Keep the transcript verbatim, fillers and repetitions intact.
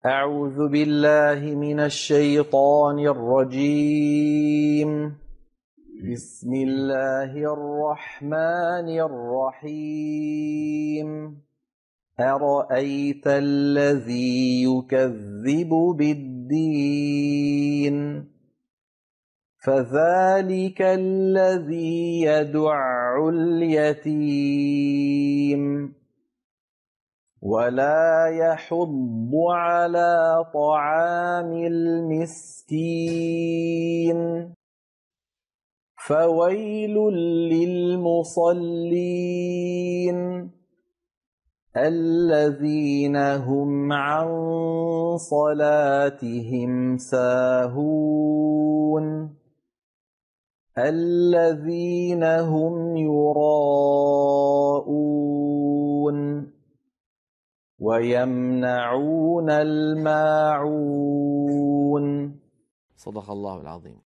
أعوذ بالله من الشيطان الرجيم. بسم الله الرحمن الرحيم. أرأيت الذي يكذب بالدين فذلك الذي يدع اليتيم ولا يحض على طعام المسكين فويل للمصلين الذين هم عن صلاتهم ساهون الذين هم يراءون ويمنعون الماعون. صدق الله العظيم.